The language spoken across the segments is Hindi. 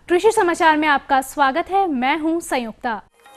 कृषि समाचार में आपका स्वागत है। मैं हूं संयुक्ता।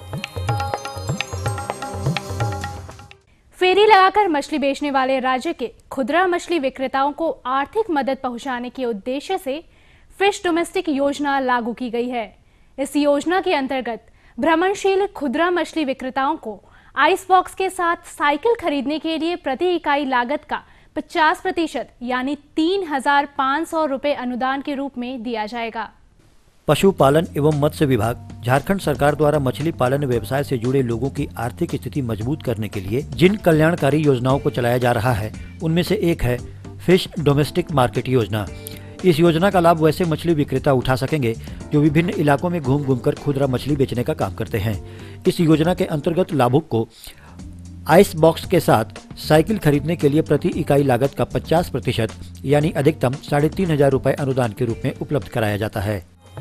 फेरी लगाकर मछली बेचने वाले राज्य के खुदरा मछली विक्रेताओं को आर्थिक मदद पहुंचाने के उद्देश्य से फिश डोमेस्टिक योजना लागू की गई है। इस योजना के अंतर्गत भ्रमणशील खुदरा मछली विक्रेताओं को आइस बॉक्स के साथ साइकिल खरीदने के लिए प्रति इकाई लागत का 50% यानी 3,500 रुपए अनुदान के रूप में दिया जाएगा। पशुपालन एवं मत्स्य विभाग झारखंड सरकार द्वारा मछली पालन व्यवसाय से जुड़े लोगों की आर्थिक स्थिति मजबूत करने के लिए जिन कल्याणकारी योजनाओं को चलाया जा रहा है उनमें से एक है फिश डोमेस्टिक मार्केट योजना। इस योजना का लाभ वैसे मछली विक्रेता उठा सकेंगे जो विभिन्न इलाकों में घूम घूम कर खुदरा मछली बेचने का काम करते हैं। इस योजना के अंतर्गत लाभुक को आइस बॉक्स के साथ साइकिल खरीदने के लिए प्रति इकाई लागत का 50% यानी अधिकतम 3,500 रुपए अनुदान के रूप में उपलब्ध कराया जाता है।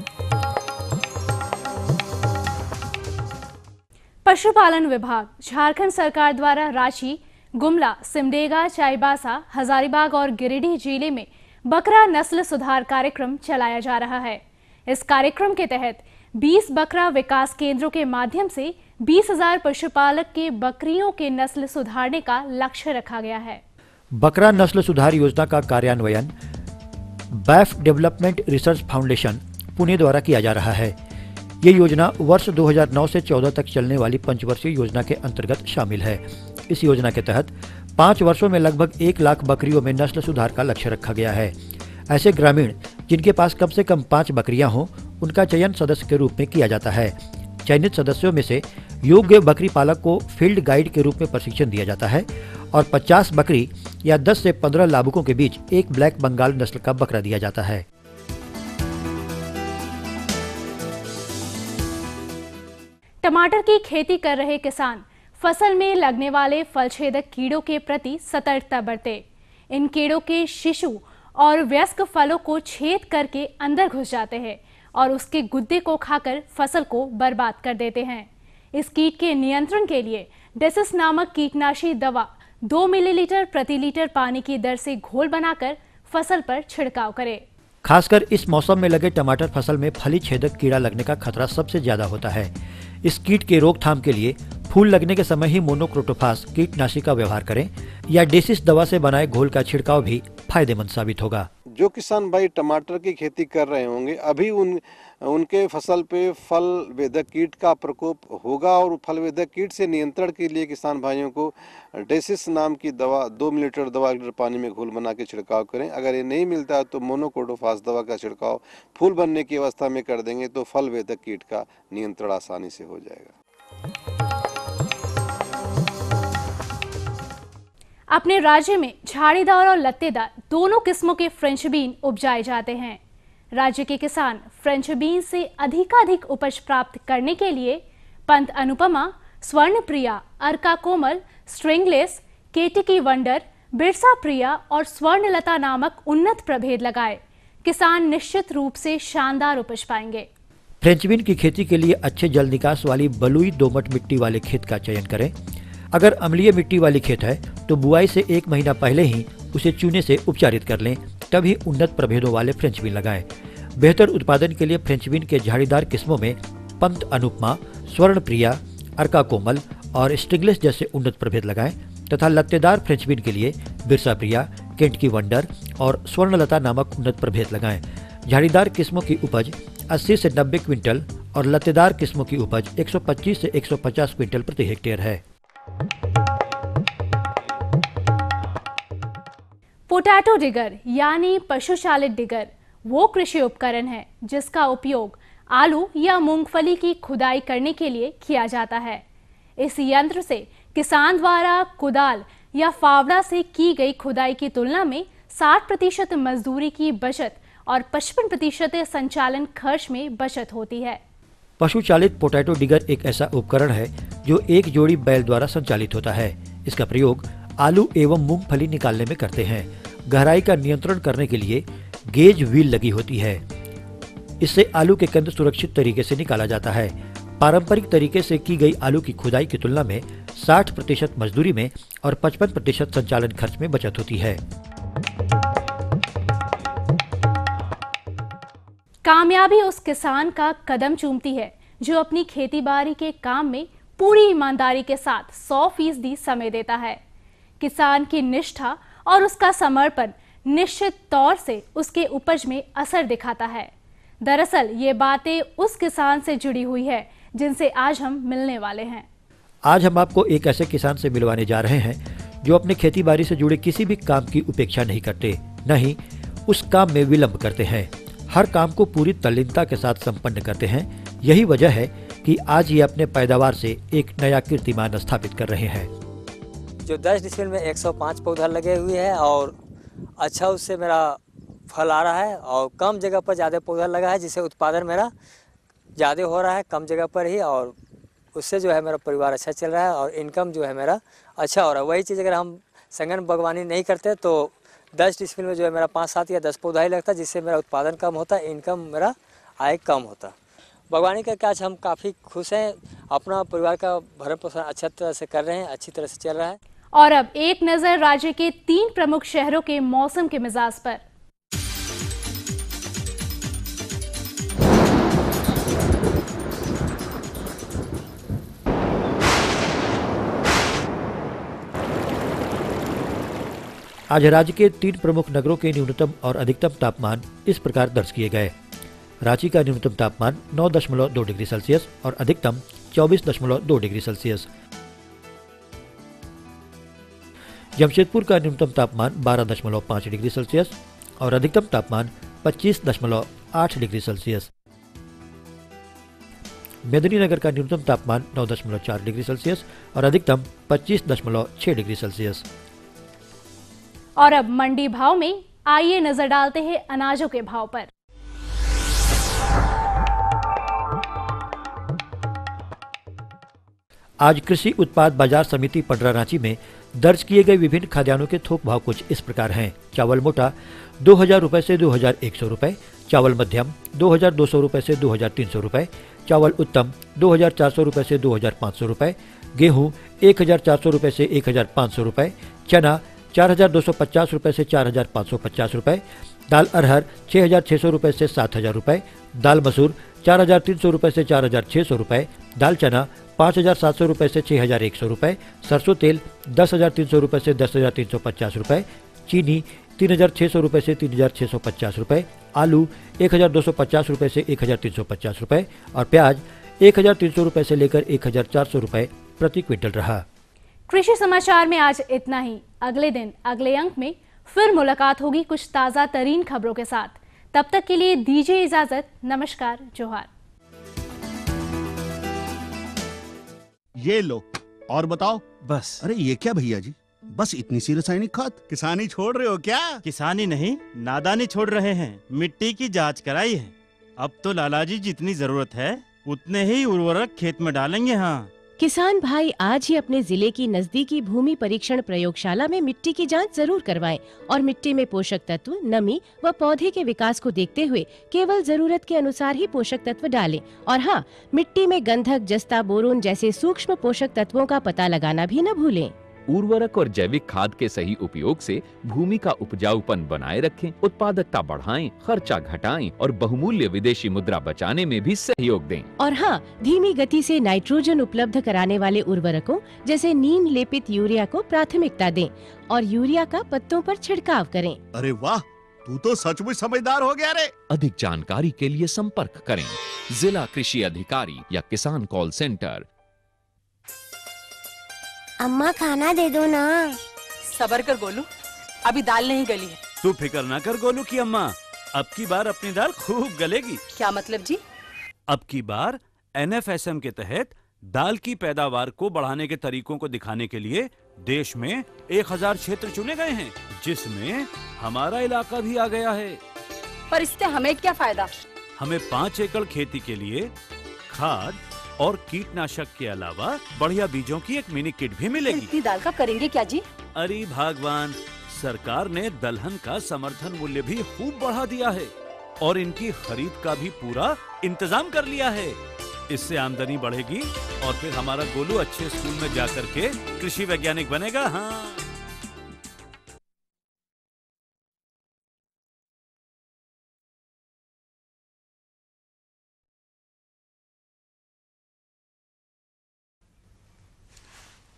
पशुपालन विभाग झारखंड सरकार द्वारा रांची, गुमला, सिमडेगा, चाईबासा, हजारीबाग और गिरिडीह जिले में बकरा नस्ल सुधार कार्यक्रम चलाया जा रहा है। इस कार्यक्रम के तहत 20 बकरा विकास केंद्रों के माध्यम से 20,000 पशुपालक के बकरियों के नस्ल सुधारने का लक्ष्य रखा गया है। बकरा नस्ल सुधार योजना का कार्यान्वयन BAIF development research foundation Pune द्वारा किया जा रहा है। ये योजना वर्ष 2009 से 14 तक चलने वाली पंचवर्षीय योजना के अंतर्गत शामिल है। इस योजना के तहत 5 वर्षों में लगभग 1 लाख बकरियों में नस्ल सुधार का लक्ष्य रखा गया है। ऐसे ग्रामीण जिनके पास कम से कम 5 बकरियां हों, उनका चयन सदस्य के रूप में किया जाता है। चयनित सदस्यों में से योग्य बकरी पालक को फील्ड गाइड के रूप में प्रशिक्षण दिया जाता है और 50 बकरी या 10 से 15 लाभुकों के बीच एक ब्लैक बंगाल नस्ल का बकरा दिया जाता है। टमाटर की खेती कर रहे किसान फसल में लगने वाले फलछेदक कीड़ों के प्रति सतर्कता बरतें। इन कीड़ों के शिशु और वयस्क फलों को छेद करके अंदर घुस जाते हैं और उसके गुद्दे को खाकर फसल को बर्बाद कर देते हैं। इस कीट के नियंत्रण के लिए डेसिस नामक कीटनाशी दवा 2 मिलीलीटर प्रति लीटर पानी की दर से घोल बनाकर फसल पर छिड़काव करें। खासकर इस मौसम में लगे टमाटर फसल में फली छेदक कीड़ा लगने का खतरा सबसे ज्यादा होता है। इस कीट के रोकथाम के लिए फूल लगने के समय ही मोनोक्रोटोफास कीटनाशी का व्यवहार करें या डेसिस दवा से बनाए घोल का छिड़काव भी फायदेमंद साबित होगा। जो किसान भाई टमाटर की खेती कर रहे होंगे, अभी उनके फसल पे फल वेदक कीट का प्रकोप होगा और फल वेदक कीट से नियंत्रण के लिए किसान भाइयों को डेसिस नाम की दवा 2 मिलीलीटर दवा लीटर पानी में घोल बना के छिड़काव करें। अगर ये नहीं मिलता है तो मोनोक्रोटोफास दवा का छिड़काव फूल बनने की अवस्था में कर देंगे तो फल वेदक कीट का नियंत्रण आसानी से हो जाएगा। अपने राज्य में झाड़ीदार और लत्तेदार दोनों किस्मों के फ्रेंच बीन उपजाए जाते हैं। राज्य के किसान फ्रेंच बीन से अधिकाधिक उपज प्राप्त करने के लिए पंत अनुपमा, स्वर्ण प्रिया, अर्का कोमल, स्ट्रिंगलेस, केटिकी वंडर, बिरसा प्रिया और स्वर्णलता नामक उन्नत प्रभेद लगाए किसान निश्चित रूप से शानदार उपज पाएंगे। फ्रेंच बीन की खेती के लिए अच्छे जल निकास वाली बलुई दोमट मिट्टी वाले खेत का चयन करें। अगर अम्लीय मिट्टी वाली खेत है तो बुआई से 1 महीना पहले ही उसे चूने से उपचारित कर लें, तभी उन्नत प्रभेदों वाले फ्रेंच बीन लगाएं। बेहतर उत्पादन के लिए फ्रेंच बीन के झाड़ीदार किस्मों में पंत अनुपमा, स्वर्ण प्रिया, अर्का कोमल और स्टिंगलेस जैसे उन्नत प्रभेद लगाएं तथा लत्तेदार फ्रेंच बीन के लिए बिरसा प्रिया, केंटकी वंडर और स्वर्णलता नामक उन्नत प्रभेद लगाएं। झाड़ीदार किस्मों की उपज 80 से 90 क्विंटल और लत्तेदार किस्मों की उपज 125 से 150 क्विंटल प्रति हेक्टेयर है। पोटैटो डिगर यानी पशु चालित डिगर वो कृषि उपकरण है जिसका उपयोग आलू या मूंगफली की खुदाई करने के लिए किया जाता है। इस यंत्र से किसान द्वारा कुदाल या फावड़ा से की गई खुदाई की तुलना में 60% मजदूरी की बचत और 55% संचालन खर्च में बचत होती है। पशु चालित पोटैटो डिगर एक ऐसा उपकरण है जो एक जोड़ी बैल द्वारा संचालित होता है। इसका प्रयोग आलू एवं मूंगफली निकालने में करते हैं। गहराई का नियंत्रण करने के लिए गेज व्हील लगी होती है। इससे आलू के कंद सुरक्षित तरीके से निकाला जाता है। पारंपरिक तरीके से की गई आलू की खुदाई की तुलना में 60% मजदूरी में और 55% संचालन खर्च में बचत होती है। कामयाबी उस किसान का कदम चूमती है जो अपनी खेतीबाड़ी के काम में पूरी ईमानदारी के साथ 100% समय देता है। किसान की निष्ठा और उसका समर्पण निश्चित तौर से उसके उपज में असर दिखाता है। दरअसल ये बातें उस किसान से जुड़ी हुई है जिनसे आज हम मिलने वाले हैं। आज हम आपको एक ऐसे किसान से मिलवाने जा रहे हैं जो अपने खेती बाड़ी से जुड़े किसी भी काम की उपेक्षा नहीं करते, न ही उस काम में विलंब करते हैं। हर काम को पूरी तल्लीनता के साथ संपन्न करते हैं। यही वजह है कि आज ये अपने पैदावार से एक नया कीर्तिमान स्थापित कर रहे हैं। जो 10 डिसमिल में 105 पौधा लगे हुए हैं और अच्छा उससे मेरा फल आ रहा है, और कम जगह पर ज़्यादा पौधा लगा है जिससे उत्पादन मेरा ज़्यादा हो रहा है कम जगह पर ही, और उससे जो है मेरा परिवार अच्छा चल रहा है और इनकम जो है मेरा अच्छा हो रहा है। वही चीज़ अगर हम संगन बागवानी नहीं करते तो 10 डिसमिल में जो है मेरा 5, 7 या 10 पौधा ही लगता, जिससे मेरा उत्पादन कम होता, इनकम मेरा आय कम होता। बागवानी करके आज हम काफ़ी खुश हैं, अपना परिवार का भरण पोषण अच्छा तरह से कर रहे हैं, अच्छी तरह से चल रहा है। और अब एक नजर राज्य के 3 प्रमुख शहरों के मौसम के मिजाज पर। आज राज्य के 3 प्रमुख नगरों के न्यूनतम और अधिकतम तापमान इस प्रकार दर्ज किए गए। रांची का न्यूनतम तापमान 9.2 डिग्री सेल्सियस और अधिकतम 24.2 डिग्री सेल्सियस। जमशेदपुर का न्यूनतम तापमान 12.5 डिग्री सेल्सियस और अधिकतम तापमान 25.8 डिग्री सेल्सियस। मेदिनीनगर का न्यूनतम तापमान 9.4 डिग्री सेल्सियस और अधिकतम 25.6 डिग्री सेल्सियस। और अब मंडी भाव में आइए नजर डालते हैं अनाजों के भाव पर। आज कृषि उत्पाद बाजार समिति पटरा रांची में दर्ज किए गए विभिन्न खाद्यान्नों के थोक भाव कुछ इस प्रकार हैं। चावल मोटा 2000 रुपए से 2100 रुपए, चावल मध्यम 2200 रुपए से 2300 रुपए, चावल उत्तम 2400 रुपए से 2500 रुपए, गेहूं 1400 रुपए से 1500 रुपए, चना 4250 रुपए से 4550 रुपए, दाल अरहर 6600 रुपए से 7000 रुपए, दाल मसूर 4300 रुपए से 4600 रुपए, दाल चना 5700 रुपए से 6100 रुपए, सरसों तेल 10300 रुपए से 10350 रुपए, चीनी 3600 रुपए से 3650 रुपए, आलू 1250 रुपए से 1350 रुपए और प्याज 1300 रुपए से लेकर 1400 रुपए प्रति क्विंटल रहा। कृषि समाचार में आज इतना ही। अगले दिन अगले अंक में फिर मुलाकात होगी कुछ ताजा तरीन खबरों के साथ। तब तक के लिए दीजिए इजाजत। नमस्कार, जोहार। ये लो और बताओ। बस। अरे ये क्या भैया जी, बस इतनी सी रासायनिक खाद? किसानी छोड़ रहे हो क्या? किसानी नहीं, नादानी छोड़ रहे हैं। मिट्टी की जांच कराई है। अब तो लालाजी जितनी जरूरत है उतने ही उर्वरक खेत में डालेंगे। हाँ, किसान भाई आज ही अपने जिले की नजदीकी भूमि परीक्षण प्रयोगशाला में मिट्टी की जांच जरूर करवाएं और मिट्टी में पोषक तत्व, नमी व पौधे के विकास को देखते हुए केवल जरूरत के अनुसार ही पोषक तत्व डालें। और हाँ, मिट्टी में गंधक, जस्ता, बोरोन जैसे सूक्ष्म पोषक तत्वों का पता लगाना भी न भूलें। उर्वरक और जैविक खाद के सही उपयोग से भूमि का उपजाऊपन बनाए रखें, उत्पादकता बढ़ाएं, खर्चा घटाएं और बहुमूल्य विदेशी मुद्रा बचाने में भी सहयोग दें। और हाँ, धीमी गति से नाइट्रोजन उपलब्ध कराने वाले उर्वरकों जैसे नीम लेपित यूरिया को प्राथमिकता दें और यूरिया का पत्तों पर छिड़काव करें। अरे वाह, तू तो सचमुच समझदार हो गया रे। अधिक जानकारी के लिए संपर्क करें जिला कृषि अधिकारी या किसान कॉल सेंटर। अम्मा खाना दे दो ना। सबर कर गोलू, अभी दाल नहीं गली है। तू फिक्र ना कर गोलू की अम्मा, अब की बार अपनी दाल खूब गलेगी। क्या मतलब जी? अब की बार NFSM के तहत दाल की पैदावार को बढ़ाने के तरीकों को दिखाने के लिए देश में 1000 क्षेत्र चुने गए हैं, जिसमें हमारा इलाका भी आ गया है। पर इससे हमें क्या फायदा? हमें 5 एकड़ खेती के लिए खाद और कीटनाशक के अलावा बढ़िया बीजों की एक मिनी किट भी मिलेगी। इतनी दाल का करेंगे क्या जी? अरे भगवान, सरकार ने दलहन का समर्थन मूल्य भी खूब बढ़ा दिया है और इनकी खरीद का भी पूरा इंतजाम कर लिया है। इससे आमदनी बढ़ेगी और फिर हमारा गोलू अच्छे स्कूल में जाकर के कृषि वैज्ञानिक बनेगा। हाँ।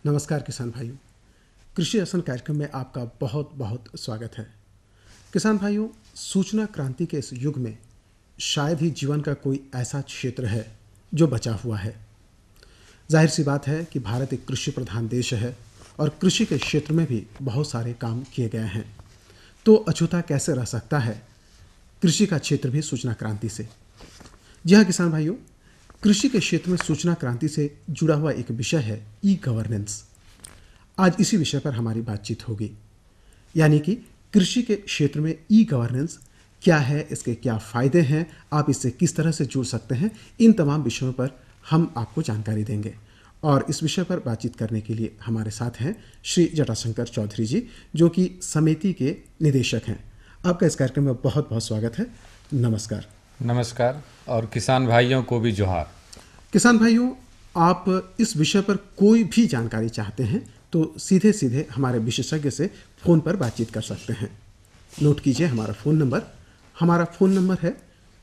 नमस्कार किसान भाइयों, कृषि दर्शन कार्यक्रम में आपका बहुत बहुत स्वागत है। किसान भाइयों, सूचना क्रांति के इस युग में शायद ही जीवन का कोई ऐसा क्षेत्र है जो बचा हुआ है। जाहिर सी बात है कि भारत एक कृषि प्रधान देश है और कृषि के क्षेत्र में भी बहुत सारे काम किए गए हैं। तो अछूता कैसे रह सकता है कृषि का क्षेत्र भी सूचना क्रांति से? जी हाँ किसान भाइयों, कृषि के क्षेत्र में सूचना क्रांति से जुड़ा हुआ एक विषय है ई गवर्नेंस। आज इसी विषय पर हमारी बातचीत होगी, यानी कि कृषि के क्षेत्र में ई गवर्नेंस क्या है, इसके क्या फायदे हैं, आप इससे किस तरह से जुड़ सकते हैं, इन तमाम विषयों पर हम आपको जानकारी देंगे। और इस विषय पर बातचीत करने के लिए हमारे साथ हैं श्री जटाशंकर चौधरी जी, जो कि समिति के निदेशक हैं। आपका इस कार्यक्रम में बहुत बहुत स्वागत है। नमस्कार। नमस्कार और किसान भाइयों को भी जोहार। किसान भाइयों, आप इस विषय पर कोई भी जानकारी चाहते हैं तो सीधे सीधे हमारे विशेषज्ञ से फ़ोन पर बातचीत कर सकते हैं। नोट कीजिए हमारा फ़ोन नंबर। हमारा फ़ोन नंबर है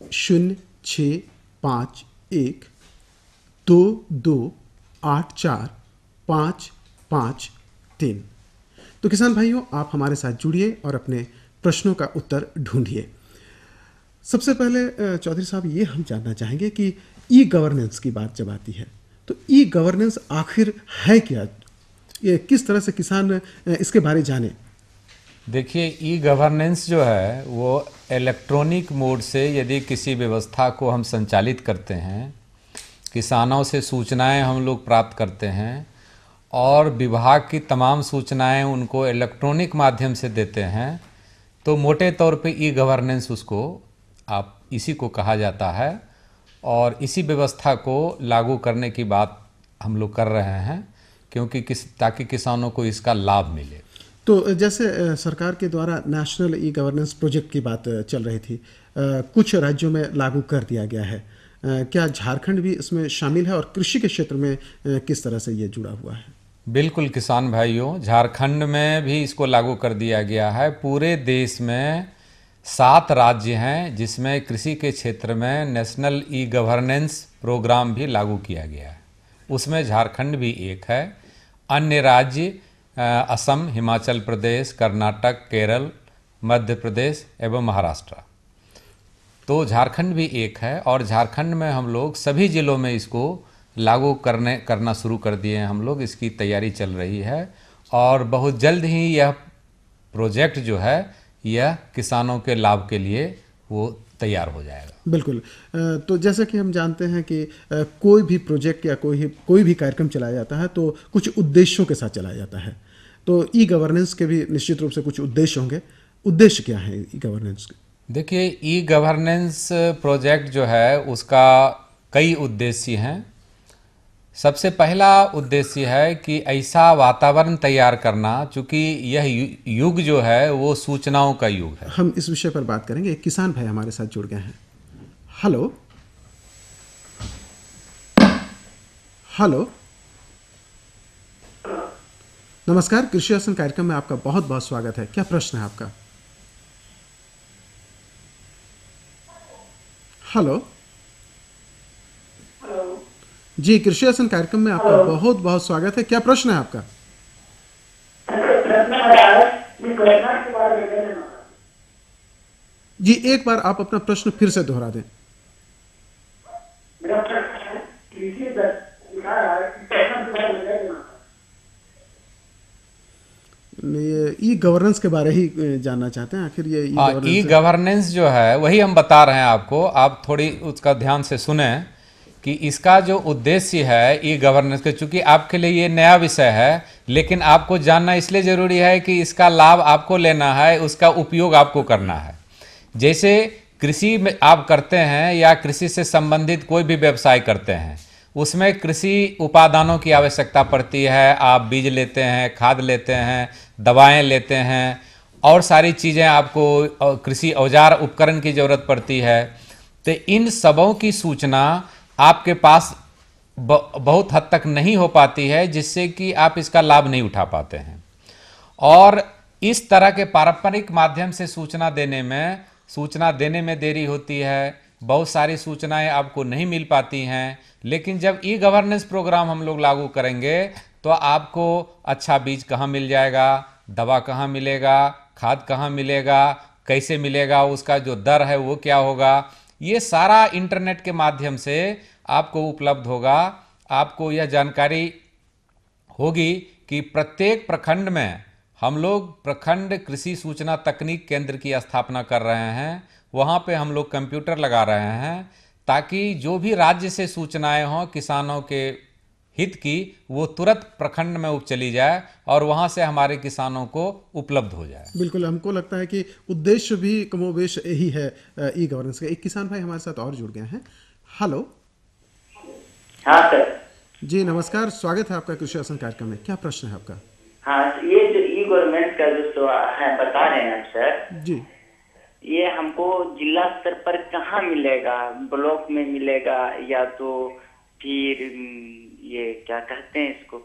065122845553। तो किसान भाइयों, आप हमारे साथ जुड़िए और अपने प्रश्नों का उत्तर ढूंढिए। सबसे पहले चौधरी साहब, ये हम जानना चाहेंगे कि ई गवर्नेंस की बात जब आती है तो ई गवर्नेंस आखिर है क्या? ये किस तरह से किसान इसके बारे जाने? देखिए, ई गवर्नेंस जो है वो इलेक्ट्रॉनिक मोड से यदि किसी व्यवस्था को हम संचालित करते हैं, किसानों से सूचनाएं हम लोग प्राप्त करते हैं और विभाग की तमाम सूचनाएं उनको इलेक्ट्रॉनिक माध्यम से देते हैं, तो मोटे तौर पे ई गवर्नेंस उसको आप इसी को कहा जाता है। और इसी व्यवस्था को लागू करने की बात हम लोग कर रहे हैं क्योंकि ताकि किसानों को इसका लाभ मिले। तो जैसे सरकार के द्वारा नेशनल ई गवर्नेंस प्रोजेक्ट की बात चल रही थी, कुछ राज्यों में लागू कर दिया गया है। क्या झारखंड भी इसमें शामिल है और कृषि के क्षेत्र में किस तरह से ये जुड़ा हुआ है? बिल्कुल किसान भाइयों, झारखंड में भी इसको लागू कर दिया गया है। पूरे देश में 7 राज्य हैं जिसमें कृषि के क्षेत्र में नेशनल ई गवर्नेंस प्रोग्राम भी लागू किया गया है। उसमें झारखंड भी एक है। अन्य राज्य असम, हिमाचल प्रदेश, कर्नाटक, केरल, मध्य प्रदेश एवं महाराष्ट्र। तो झारखंड भी एक है और झारखंड में हम लोग सभी जिलों में इसको लागू करना शुरू कर दिए हैं। हम लोग इसकी तैयारी चल रही है और बहुत जल्द ही यह प्रोजेक्ट जो है यह किसानों के लाभ के लिए वो तैयार हो जाएगा। बिल्कुल। तो जैसा कि हम जानते हैं कि कोई भी प्रोजेक्ट या कोई भी कार्यक्रम चलाया जाता है तो कुछ उद्देश्यों के साथ चलाया जाता है। तो ई गवर्नेंस के भी निश्चित रूप से कुछ उद्देश्य होंगे। उद्देश्य क्या है ई गवर्नेंस के? देखिए, ई गवर्नेंस प्रोजेक्ट जो है उसका कई उद्देश्य हैं। सबसे पहला उद्देश्य है कि ऐसा वातावरण तैयार करना, चूँकि यह युग जो है वो सूचनाओं का युग है। हम इस विषय पर बात करेंगे। एक किसान भाई हमारे साथ जुड़ गए हैं। हेलो हेलो, नमस्कार। कृषि दर्शन कार्यक्रम में आपका बहुत बहुत स्वागत है। क्या प्रश्न है आपका? हेलो जी, कृषि दर्शन कार्यक्रम में आपका बहुत बहुत स्वागत है। क्या प्रश्न है आपका? जी, एक बार आप अपना प्रश्न फिर से दोहरा दें। ई गवर्नेंस के बारे ही जानना चाहते हैं। आखिर ये ई गवर्नेंस जो है वही हम बता रहे हैं आपको। आप थोड़ी उसका ध्यान से सुने कि इसका जो उद्देश्य है ई गवर्नेंस के, चूंकि आपके लिए ये नया विषय है, लेकिन आपको जानना इसलिए ज़रूरी है कि इसका लाभ आपको लेना है, उसका उपयोग आपको करना है। जैसे कृषि में आप करते हैं या कृषि से संबंधित कोई भी व्यवसाय करते हैं, उसमें कृषि उपादानों की आवश्यकता पड़ती है। आप बीज लेते हैं, खाद लेते हैं, दवाएं लेते हैं और सारी चीज़ें आपको कृषि औजार उपकरण की ज़रूरत पड़ती है। तो इन सबों की सूचना आपके पास बहुत हद तक नहीं हो पाती है, जिससे कि आप इसका लाभ नहीं उठा पाते हैं। और इस तरह के पारंपरिक माध्यम से सूचना देने में देरी होती है। बहुत सारी सूचनाएं आपको नहीं मिल पाती हैं। लेकिन जब ई गवर्नेंस प्रोग्राम हम लोग लागू करेंगे तो आपको अच्छा बीज कहाँ मिल जाएगा, दवा कहाँ मिलेगा, खाद कहाँ मिलेगा, कैसे मिलेगा, उसका जो दर है वो क्या होगा, ये सारा इंटरनेट के माध्यम से आपको उपलब्ध होगा। आपको यह जानकारी होगी कि प्रत्येक प्रखंड में हम लोग प्रखंड कृषि सूचना तकनीक केंद्र की स्थापना कर रहे हैं। वहाँ पे हम लोग कंप्यूटर लगा रहे हैं ताकि जो भी राज्य से सूचनाएं हों किसानों के हित की, वो तुरंत प्रखंड में चली जाए और वहाँ से हमारे किसानों को उपलब्ध हो जाए। बिल्कुल, हमको लगता है कि उद्देश्य भी कमोबेश यही है ई गवर्नेंस का। एक किसान भाई हमारे साथ और जुड़ गए हैं। हेलो। हाँ सर जी नमस्कार, स्वागत है आपका कृषि शासन कार्यक्रम में। क्या प्रश्न है आपका? हाँ, ये जो ई गवर्नमेंट का जो है बता रहे हैं सर जी, ये हमको जिला स्तर पर कहाँ मिलेगा? ब्लॉक में मिलेगा या तो फिर ये क्या कहते हैं इसको,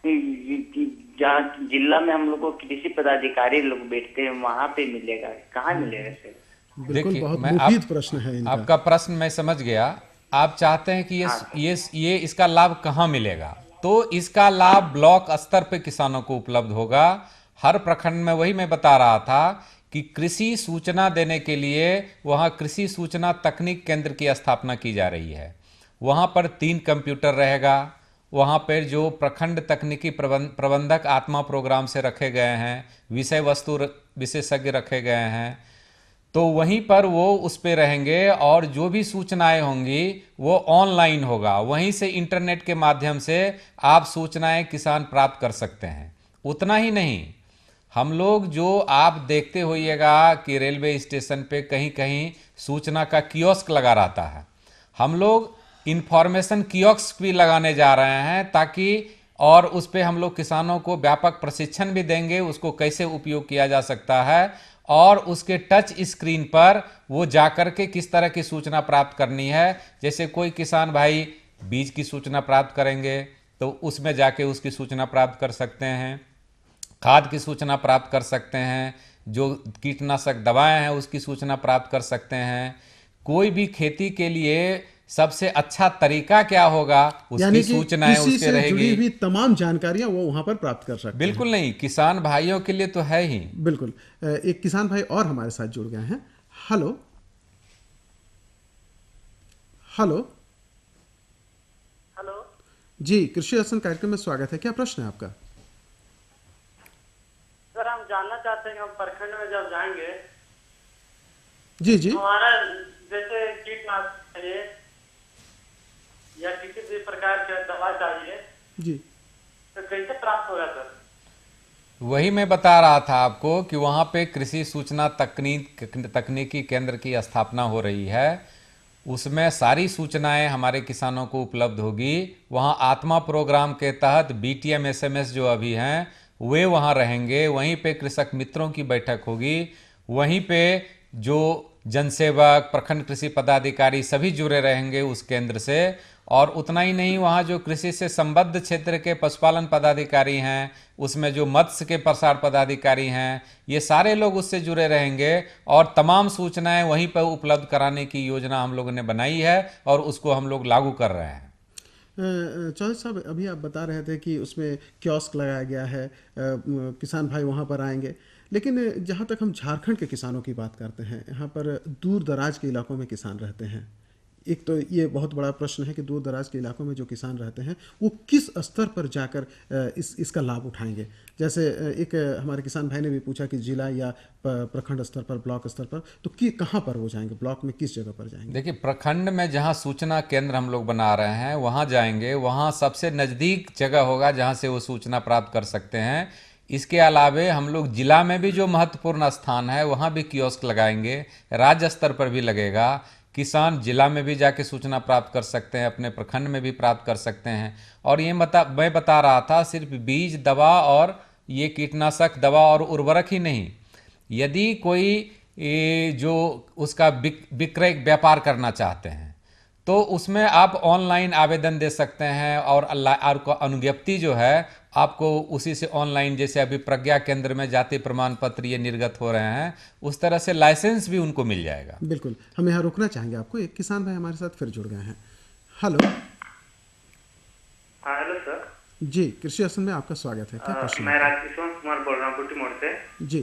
जहाँ जिला में हम लोग को कृषि पदाधिकारी लोग बैठते हैं वहाँ पे मिलेगा? कहाँ मिलेगा सर? बिल्कुल, बहुत मुफीद प्रश्न है इनका। आपका प्रश्न मैं समझ गया। आप चाहते हैं कि ये इसका लाभ कहाँ मिलेगा? तो इसका लाभ ब्लॉक स्तर पे किसानों को उपलब्ध होगा। हर प्रखंड में वही मैं बता रहा था कि कृषि सूचना देने के लिए वहाँ कृषि सूचना तकनीक केंद्र की स्थापना की जा रही है। वहाँ पर 3 कंप्यूटर रहेगा। वहाँ पर जो प्रखंड तकनीकी प्रबंधक आत्मा प्रोग्राम से रखे गए हैं, विषय वस्तु विशेषज्ञ रखे गए हैं, तो वहीं पर वो उस पे रहेंगे और जो भी सूचनाएं होंगी वो ऑनलाइन होगा। वहीं से इंटरनेट के माध्यम से आप सूचनाएं किसान प्राप्त कर सकते हैं। उतना ही नहीं, हम लोग जो आप देखते होइएगा कि रेलवे स्टेशन पे कहीं कहीं सूचना का कियोस्क लगा रहता है, हम लोग इंफॉर्मेशन कियोस्क भी लगाने जा रहे हैं ताकि, और उस पे हम लोग किसानों को व्यापक प्रशिक्षण भी देंगे उसको कैसे उपयोग किया जा सकता है, और उसके टच स्क्रीन पर वो जाकर के किस तरह की सूचना प्राप्त करनी है। जैसे कोई किसान भाई बीज की सूचना प्राप्त करेंगे तो उसमें जाके उसकी सूचना प्राप्त कर सकते हैं, खाद की सूचना प्राप्त कर सकते हैं, जो कीटनाशक दवाएं हैं उसकी सूचना प्राप्त कर सकते हैं। कोई भी खेती के लिए सबसे अच्छा तरीका क्या होगा उसकी सूचनाएं उसके रहेगी। जुड़ी हुई तमाम जानकारियां वो वहां पर प्राप्त कर सकते हैं। बिल्कुल नहीं, किसान भाइयों के लिए तो है ही। बिल्कुल। एक किसान भाई और हमारे साथ जुड़ गए हैं। हेलो हेलो हेलो जी, कृषि शासन कार्यक्रम में स्वागत है। क्या प्रश्न है आपका? सर हम जानना चाहते हैं, हम प्रखंड में जब जाएंगे जी जी, हमारा जैसे कीटनाशक चाहिए या किसी भी प्रकार की दवा चाहिए जी, तो कैसे प्राप्त होगा सर? वही मैं बता रहा था आपको कि वहाँ पे कृषि सूचना तकनीकी केंद्र की स्थापना हो रही है। उसमें सारी सूचनाएं हमारे किसानों को उपलब्ध होगी। वहाँ आत्मा प्रोग्राम के तहत BTM SMS जो अभी हैं वे वहाँ रहेंगे। वहीं पे कृषक मित्रों की बैठक होगी। वहीं पे जो जनसेवक, प्रखंड कृषि पदाधिकारी सभी जुड़े रहेंगे उस केंद्र से। और उतना ही नहीं, वहाँ जो कृषि से संबद्ध क्षेत्र के पशुपालन पदाधिकारी हैं, उसमें जो मत्स्य के प्रसार पदाधिकारी हैं, ये सारे लोग उससे जुड़े रहेंगे और तमाम सूचनाएं वहीं पर उपलब्ध कराने की योजना हम लोगों ने बनाई है और उसको हम लोग लागू कर रहे हैं। चौधरी साहब, अभी आप बता रहे थे कि उसमें कियोस्क लगाया गया है, किसान भाई वहाँ पर आएंगे, लेकिन जहाँ तक हम झारखंड के किसानों की बात करते हैं, यहाँ पर दूर दराज के इलाकों में किसान रहते हैं। एक तो ये बहुत बड़ा प्रश्न है कि दूर दराज के इलाकों में जो किसान रहते हैं वो किस स्तर पर जाकर इसका लाभ उठाएंगे। जैसे एक हमारे किसान भाई ने भी पूछा कि जिला या प्रखंड स्तर पर, ब्लॉक स्तर पर, तो कहाँ पर वो जाएंगे, ब्लॉक में किस जगह पर जाएंगे? देखिए, प्रखंड में जहाँ सूचना केंद्र हम लोग बना रहे हैं वहाँ जाएंगे। वहाँ सबसे नज़दीक जगह होगा जहाँ से वो सूचना प्राप्त कर सकते हैं। इसके अलावे हम लोग जिला में भी जो महत्वपूर्ण स्थान है वहाँ भी कियोस्क लगाएंगे। राज्य स्तर पर भी लगेगा। किसान जिला में भी जाके सूचना प्राप्त कर सकते हैं, अपने प्रखंड में भी प्राप्त कर सकते हैं। और ये मैं बता रहा था, सिर्फ बीज, दवा और ये कीटनाशक दवा और उर्वरक ही नहीं, यदि कोई जो उसका विक्रय व्यापार करना चाहते हैं तो उसमें आप ऑनलाइन आवेदन दे सकते हैं और अनुज्ञप्ति जो है आपको उसी से ऑनलाइन, जैसे अभी प्रज्ञा केंद्र में जाति प्रमाण पत्र ये निर्गत हो रहे हैं, उस तरह से लाइसेंस भी उनको मिल जाएगा। बिल्कुल, हम यहाँ रुकना चाहेंगे आपको। एक किसान भाई हमारे साथ फिर जुड़ गए हैं। हेलो। हाँ हेलो सर। जी, कृषि आसन में आपका स्वागत है। क्या प्रश्न? मैं राजकिशोर कुमार बोल रहा हूँ कुटी मोड़ से। जी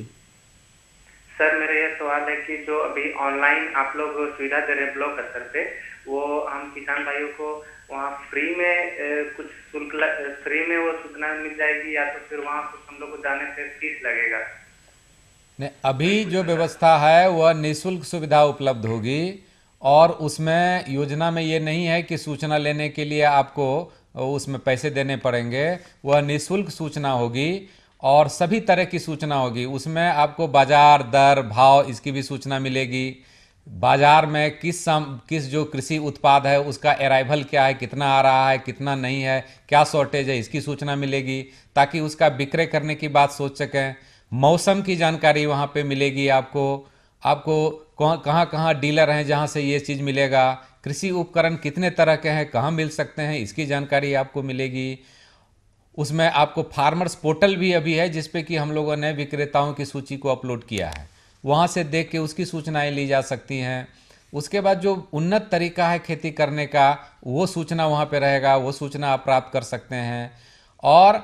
सर, मेरा ये सवाल है कि जो अभी ऑनलाइन आप लोग सुविधा दे रहे हैं ब्लॉक स्तर पे, वो हम किसान भाइयों को वहाँ फ्री में कुछ शुल्क फ्री में वो सूचना मिल जाएगी, या तो फिर वहाँ कुछ हम लोग को जाने से फीस लगेगा? नहीं, अभी जो व्यवस्था है वह निःशुल्क सुविधा उपलब्ध होगी, और उसमें योजना में ये नहीं है कि सूचना लेने के लिए आपको उसमें पैसे देने पड़ेंगे। वह निःशुल्क सूचना होगी और सभी तरह की सूचना होगी। उसमें आपको बाजार दर भाव इसकी भी सूचना मिलेगी, बाजार में किस जो कृषि उत्पाद है उसका अराइवल क्या है, कितना आ रहा है, कितना नहीं है, क्या शॉर्टेज है, इसकी सूचना मिलेगी ताकि उसका विक्रय करने की बात सोच सकें। मौसम की जानकारी वहाँ पे मिलेगी आपको कहाँ कहाँ डीलर हैं जहाँ से ये चीज़ मिलेगा, कृषि उपकरण कितने तरह के हैं, कहाँ मिल सकते हैं, इसकी जानकारी आपको मिलेगी। उसमें आपको फार्मर्स पोर्टल भी अभी है जिस पे कि हम लोगों ने विक्रेताओं की सूची को अपलोड किया है, वहाँ से देख के उसकी सूचनाएं ली जा सकती हैं। उसके बाद जो उन्नत तरीका है खेती करने का वो सूचना वहाँ पे रहेगा, वो सूचना आप प्राप्त कर सकते हैं। और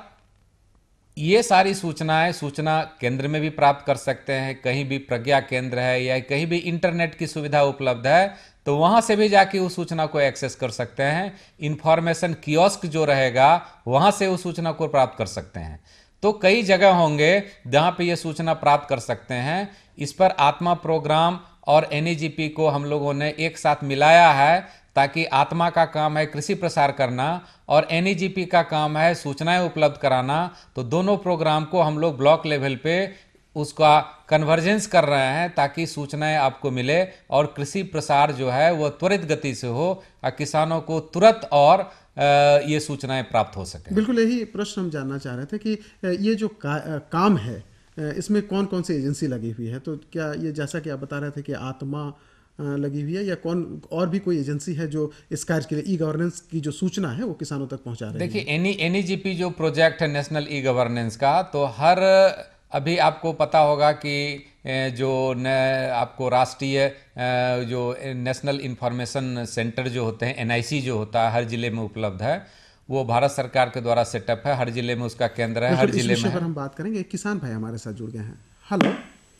ये सारी सूचनाएं सूचना केंद्र में भी प्राप्त कर सकते हैं, कहीं भी प्रज्ञा केंद्र है या कहीं भी इंटरनेट की सुविधा उपलब्ध है तो वहाँ से भी जाके उस सूचना को एक्सेस कर सकते हैं। इंफॉर्मेशन कियोस्क जो रहेगा वहाँ से उस सूचना को प्राप्त कर सकते हैं। तो कई जगह होंगे जहाँ पे ये सूचना प्राप्त कर सकते हैं। इस पर आत्मा प्रोग्राम और NEGP को हम लोगों ने एक साथ मिलाया है ताकि आत्मा का काम है कृषि प्रसार करना और NEGP का काम है सूचनाएं उपलब्ध कराना। तो दोनों प्रोग्राम को हम लोग ब्लॉक लेवल पे उसका कन्वर्जेंस कर रहे हैं ताकि सूचनाएं आपको मिले और कृषि प्रसार जो है वो त्वरित गति से हो और किसानों को तुरंत और ये सूचनाएं प्राप्त हो सके। बिल्कुल यही प्रश्न हम जानना चाह रहे थे कि ये जो काम है इसमें कौन कौन सी एजेंसी लगी हुई है। तो क्या ये जैसा कि आप बता रहे थे कि आत्मा लगी हुई है या कौन और भी कोई एजेंसी है जो इस कार्य के लिए ई-गवर्नेंस की जो सूचना है वो किसानों तक पहुंचा रही है? देखिए NEGP जो प्रोजेक्ट है नेशनल ई-गवर्नेंस का, तो हर अभी आपको पता होगा कि जो आपको राष्ट्रीय जो नेशनल इंफॉर्मेशन सेंटर जो होते हैं NIC जो होता है हर जिले में उपलब्ध है, वो भारत सरकार के द्वारा सेटअप है, हर जिले में उसका केंद्र है, हर जिले में। पर हम बात करेंगे, किसान भाई हमारे साथ जुड़ गए हैं। हेलो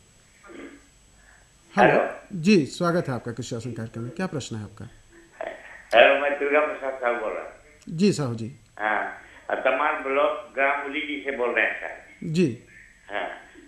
जी, स्वागत है आपका कृषि शासन कार्यक्रम में। क्या प्रश्न है आपका? हेलो, मैं दुर्गा प्रसाद साहब बोल रहा हूँ। जी साहू जी। हाँ, तमाम ब्लॉक ग्राम उलीडी से बोल रहे हैं सर। जी हाँ,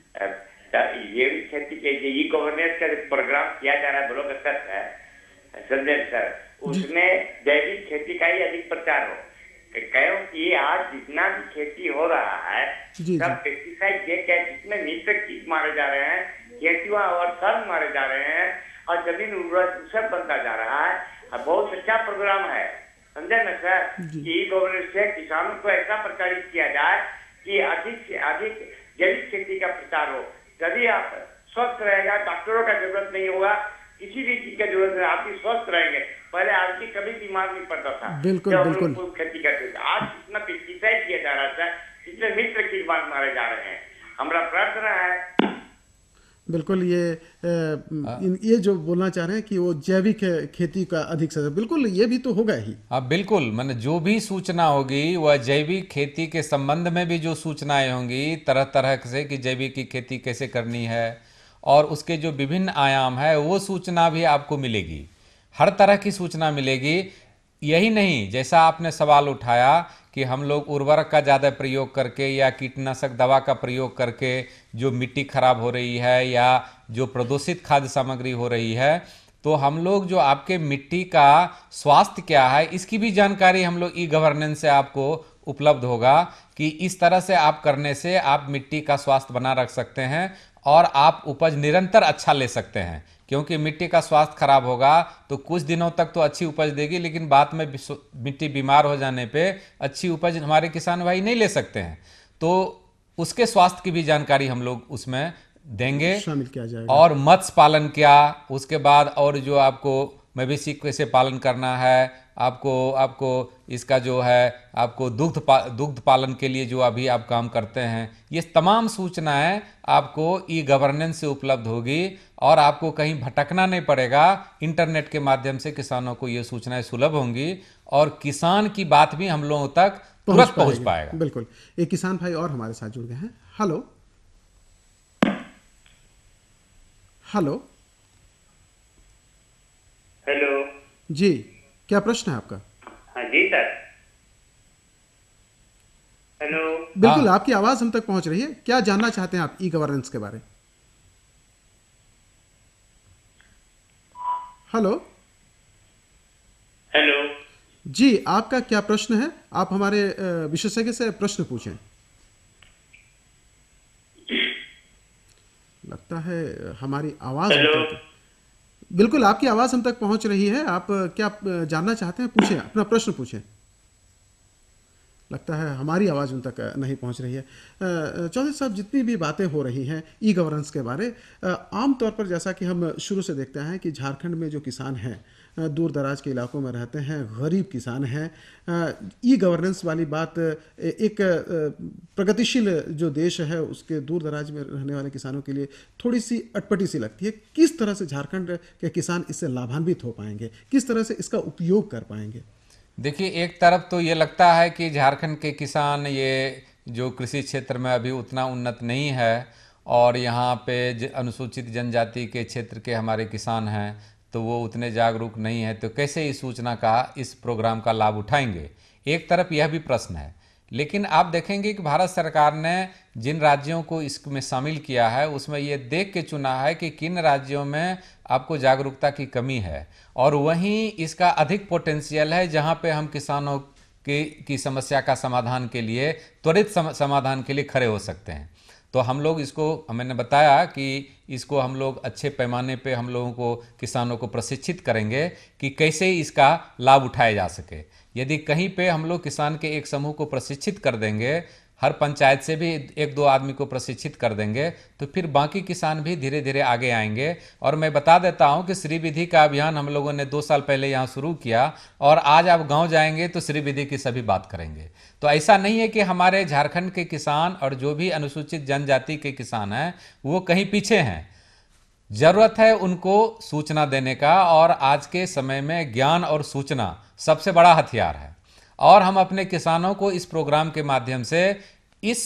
ये खेती के ई गवर्नेंस का प्रोग्राम किया जा रहा है ब्लॉक स्तर है संजय सर, उसमें जैविक खेती का ही अधिक प्रचार हो। कहो कि आज जितना भी खेती हो रहा है सब पेस्टिसाइड दे के जितने मित्र कीट मारे जा रहे हैं, केंचुआ और सब मारे जा रहे हैं और जमीन उर्वरक सब बनता जा रहा है। बहुत अच्छा प्रोग्राम है समझे ना सर। ई गवर्नेंस से किसानों को ऐसा प्रचारित किया जाए कि अधिक से अधिक जैविक खेती का प्रचार हो, तभी आप स्वस्थ रहेगा, डॉक्टरों का जरूरत नहीं होगा, किसी भी चीज की जरूरत नहीं, आप भी स्वस्थ रहेंगे। पहले आदमी कभी बीमार नहीं पड़ता था बिल्कुल जब बिल्कुल लोग खेती करते थे। आज इतना पेस्टिसाइड किया जा रहा था, इतने मित्र कीट मारे जा रहे हैं। हमारा प्रार्थना है बिल्कुल ये जो बोलना चाह रहे हैं कि वो जैविक खेती का अधिक से बिल्कुल ये भी तो होगा ही। हाँ बिल्कुल, मैंने जो भी सूचना होगी वह जैविक खेती के संबंध में भी जो सूचनाएं होंगी तरह तरह से कि जैविक की खेती कैसे करनी है और उसके जो विभिन्न आयाम है वो सूचना भी आपको मिलेगी, हर तरह की सूचना मिलेगी। यही नहीं, जैसा आपने सवाल उठाया कि हम लोग उर्वरक का ज़्यादा प्रयोग करके या कीटनाशक दवा का प्रयोग करके जो मिट्टी खराब हो रही है या जो प्रदूषित खाद्य सामग्री हो रही है, तो हम लोग जो आपके मिट्टी का स्वास्थ्य क्या है इसकी भी जानकारी हम लोग ई-गवर्नेंस से आपको उपलब्ध होगा कि इस तरह से आप करने से आप मिट्टी का स्वास्थ्य बना रख सकते हैं और आप उपज निरंतर अच्छा ले सकते हैं। क्योंकि मिट्टी का स्वास्थ्य खराब होगा तो कुछ दिनों तक तो अच्छी उपज देगी, लेकिन बाद में मिट्टी बीमार हो जाने पे अच्छी उपज हमारे किसान भाई नहीं ले सकते हैं। तो उसके स्वास्थ्य की भी जानकारी हम लोग उसमें देंगे, शामिल किया जाएगा। और मत्स्य पालन क्या, उसके बाद और जो आपको मवेशी कैसे पालन करना है, आपको इसका जो है आपको दुग्ध पालन के लिए जो अभी आप काम करते हैं, ये तमाम सूचनाएं आपको ई गवर्नेंस से उपलब्ध होगी और आपको कहीं भटकना नहीं पड़ेगा। इंटरनेट के माध्यम से किसानों को ये सूचनाएं सुलभ होंगी और किसान की बात भी हम लोगों तक तुरंत पहुंच पाएगा। बिल्कुल। एक किसान भाई और हमारे साथ जुड़ गए हैं। हेलो हेलो हेलो जी, क्या प्रश्न है आपका? हाँ जी सर। हेलो। बिल्कुल, आपकी आवाज हम तक पहुंच रही है। क्या जानना चाहते हैं आप ई गवर्नेंस के बारे? हेलो हेलो जी, आपका क्या प्रश्न है? आप हमारे विशेषज्ञ से प्रश्न पूछें। लगता है हमारी आवाज बिल्कुल, आपकी आवाज हम तक पहुंच रही है। आप क्या जानना चाहते हैं? पूछें, अपना प्रश्न पूछें। लगता है हमारी आवाज़ उन तक नहीं पहुंच रही है। चौधरी साहब, जितनी भी बातें हो रही हैं ई गवर्नेंस के बारे, आमतौर पर जैसा कि हम शुरू से देखते हैं कि झारखंड में जो किसान हैं, दूर दराज के इलाकों में रहते हैं, गरीब किसान हैं, ई गवर्नेंस वाली बात एक प्रगतिशील जो देश है उसके दूर दराज में रहने वाले किसानों के लिए थोड़ी सी अटपटी सी लगती है। किस तरह से झारखंड के किसान इससे लाभान्वित हो पाएंगे, किस तरह से इसका उपयोग कर पाएंगे? देखिए, एक तरफ तो ये लगता है कि झारखंड के किसान ये जो कृषि क्षेत्र में अभी उतना उन्नत नहीं है और यहाँ पे अनुसूचित जनजाति के क्षेत्र के हमारे किसान हैं तो वो उतने जागरूक नहीं है, तो कैसे इस सूचना का, इस प्रोग्राम का लाभ उठाएंगे। एक तरफ यह भी प्रश्न है, लेकिन आप देखेंगे कि भारत सरकार ने जिन राज्यों को इसमें शामिल किया है उसमें ये देख के चुना है कि किन राज्यों में आपको जागरूकता की कमी है और वहीं इसका अधिक पोटेंशियल है जहां पे हम किसानों की समस्या का समाधान के लिए, त्वरित समाधान के लिए खड़े हो सकते हैं। तो हम लोग इसको, मैंने बताया कि इसको हम लोग अच्छे पैमाने पे हम लोगों को, किसानों को प्रशिक्षित करेंगे कि कैसे इसका लाभ उठाया जा सके। यदि कहीं पे हम लोग किसान के एक समूह को प्रशिक्षित कर देंगे, हर पंचायत से भी एक दो आदमी को प्रशिक्षित कर देंगे, तो फिर बाकी किसान भी धीरे धीरे आगे आएंगे। और मैं बता देता हूं कि श्री विधि का अभियान हम लोगों ने 2 साल पहले यहाँ शुरू किया और आज आप गांव जाएंगे तो श्री विधि की सभी बात करेंगे। तो ऐसा नहीं है कि हमारे झारखंड के किसान और जो भी अनुसूचित जनजाति के किसान हैं वो कहीं पीछे हैं। जरूरत है उनको सूचना देने का, और आज के समय में ज्ञान और सूचना सबसे बड़ा हथियार है और हम अपने किसानों को इस प्रोग्राम के माध्यम से इस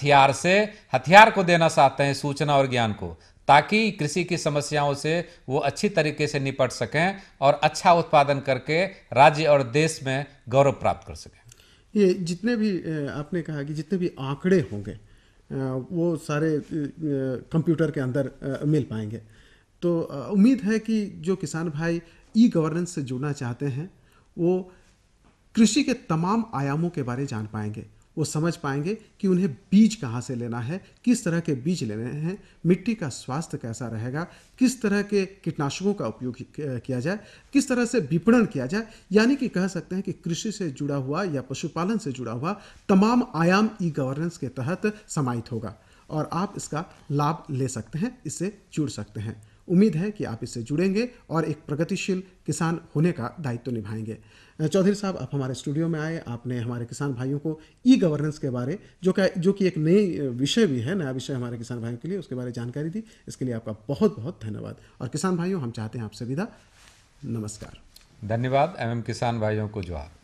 हथियार को देना चाहते हैं, सूचना और ज्ञान को, ताकि कृषि की समस्याओं से वो अच्छी तरीके से निपट सकें और अच्छा उत्पादन करके राज्य और देश में गौरव प्राप्त कर सकें। ये जितने भी आपने कहा कि जितने भी आंकड़े होंगे वो सारे कंप्यूटर के अंदर मिल पाएंगे, तो उम्मीद है कि जो किसान भाई ई गवर्नेंस से जुड़ना चाहते हैं वो कृषि के तमाम आयामों के बारे जान पाएंगे। वो समझ पाएंगे कि उन्हें बीज कहाँ से लेना है, किस तरह के बीज लेने हैं, मिट्टी का स्वास्थ्य कैसा रहेगा, किस तरह के कीटनाशकों का उपयोग किया जाए, किस तरह से विपणन किया जाए। यानी कि कह सकते हैं कि कृषि से जुड़ा हुआ या पशुपालन से जुड़ा हुआ तमाम आयाम ई गवर्नेंस के तहत समाहित होगा और आप इसका लाभ ले सकते हैं, इससे जुड़ सकते हैं। उम्मीद है कि आप इससे जुड़ेंगे और एक प्रगतिशील किसान होने का दायित्व निभाएंगे। चौधरी साहब, आप हमारे स्टूडियो में आए, आपने हमारे किसान भाइयों को ई गवर्नेंस के बारे, जो कि एक नई विषय भी है, नया विषय हमारे किसान भाइयों के लिए, उसके बारे में जानकारी दी। इसके लिए आपका बहुत बहुत धन्यवाद। और किसान भाइयों, हम चाहते हैं आपसे विदा। नमस्कार। धन्यवाद। एवं किसान भाइयों को जोहार।